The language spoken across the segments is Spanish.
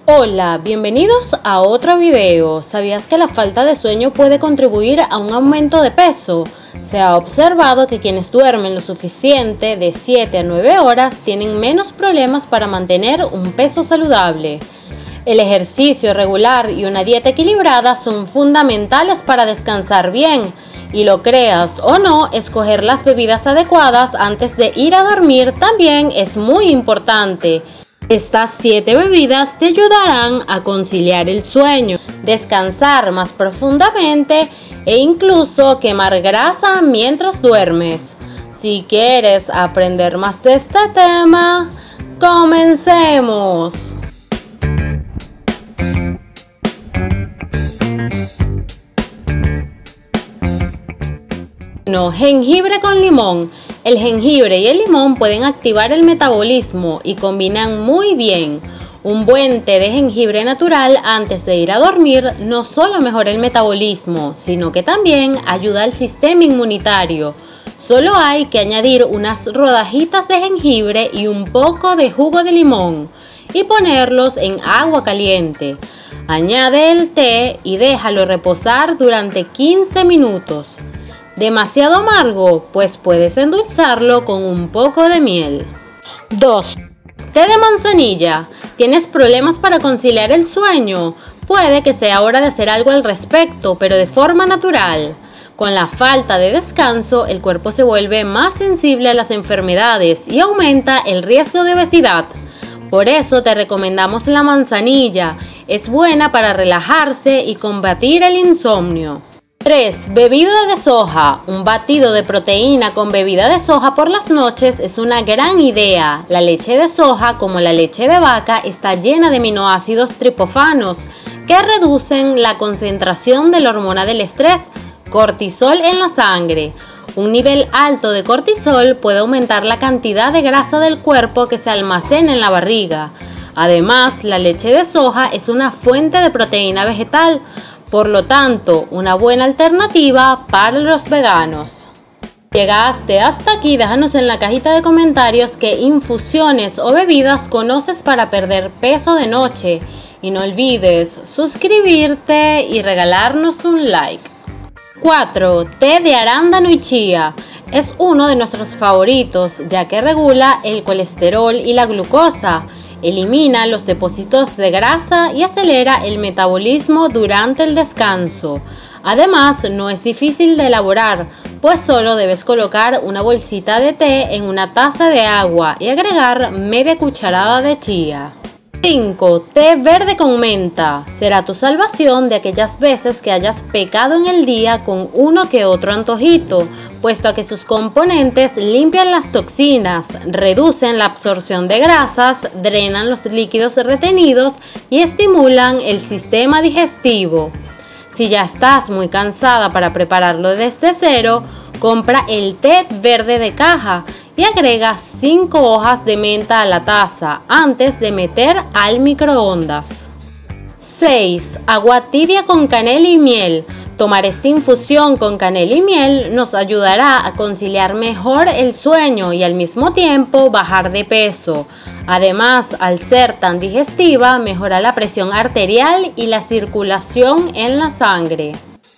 Hola, bienvenidos a otro video. ¿Sabías que la falta de sueño puede contribuir a un aumento de peso? Se ha observado que quienes duermen lo suficiente, de 7 a 9 horas, tienen menos problemas para mantener un peso saludable. El ejercicio regular y una dieta equilibrada son fundamentales para descansar bien. Y lo creas o no, escoger las bebidas adecuadas antes de ir a dormir también es muy importante. Estas 7 bebidas te ayudarán a conciliar el sueño, descansar más profundamente e incluso quemar grasa mientras duermes. Si quieres aprender más de este tema, comencemos. Jengibre con limón. El jengibre y el limón pueden activar el metabolismo y combinan muy bien. Un buen té de jengibre natural antes de ir a dormir no solo mejora el metabolismo, sino que también ayuda al sistema inmunitario. Solo hay que añadir unas rodajitas de jengibre y un poco de jugo de limón y ponerlos en agua caliente. Añade el té y déjalo reposar durante 15 minutos. ¿Demasiado amargo? Pues puedes endulzarlo con un poco de miel. 2. Té de manzanilla. ¿Tienes problemas para conciliar el sueño? Puede que sea hora de hacer algo al respecto, pero de forma natural. Con la falta de descanso, el cuerpo se vuelve más sensible a las enfermedades y aumenta el riesgo de obesidad. Por eso te recomendamos la manzanilla. Es buena para relajarse y combatir el insomnio. 3. Bebida de soja. Un batido de proteína con bebida de soja por las noches es una gran idea. La leche de soja, como la leche de vaca, está llena de aminoácidos triptófanos que reducen la concentración de la hormona del estrés, cortisol, en la sangre. Un nivel alto de cortisol puede aumentar la cantidad de grasa del cuerpo que se almacena en la barriga. Además, la leche de soja es una fuente de proteína vegetal. Por lo tanto, una buena alternativa para los veganos. Llegaste hasta aquí, déjanos en la cajita de comentarios qué infusiones o bebidas conoces para perder peso de noche. Y no olvides suscribirte y regalarnos un like. 4. Té de arándano y chía. Es uno de nuestros favoritos, ya que regula el colesterol y la glucosa. Elimina los depósitos de grasa y acelera el metabolismo durante el descanso. Además, no es difícil de elaborar, pues solo debes colocar una bolsita de té en una taza de agua y agregar media cucharada de chía. 5. Té verde con menta. Será tu salvación de aquellas veces que hayas pecado en el día con uno que otro antojito, puesto a que sus componentes limpian las toxinas, reducen la absorción de grasas, drenan los líquidos retenidos y estimulan el sistema digestivo. Si ya estás muy cansada para prepararlo desde cero, compra el té verde de caja y agrega 5 hojas de menta a la taza antes de meter al microondas. 6. Agua tibia con canela y miel. Tomar esta infusión con canela y miel nos ayudará a conciliar mejor el sueño y al mismo tiempo bajar de peso. Además, al ser tan digestiva, mejora la presión arterial y la circulación en la sangre.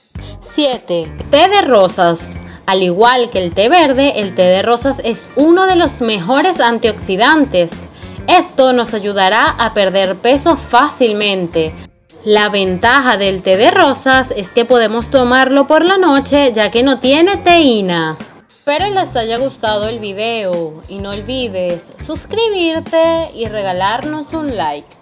7. Té de rosas. Al igual que el té verde, el té de rosas es uno de los mejores antioxidantes. Esto nos ayudará a perder peso fácilmente. La ventaja del té de rosas es que podemos tomarlo por la noche, ya que no tiene teína. Espero les haya gustado el video y no olvides suscribirte y regalarnos un like.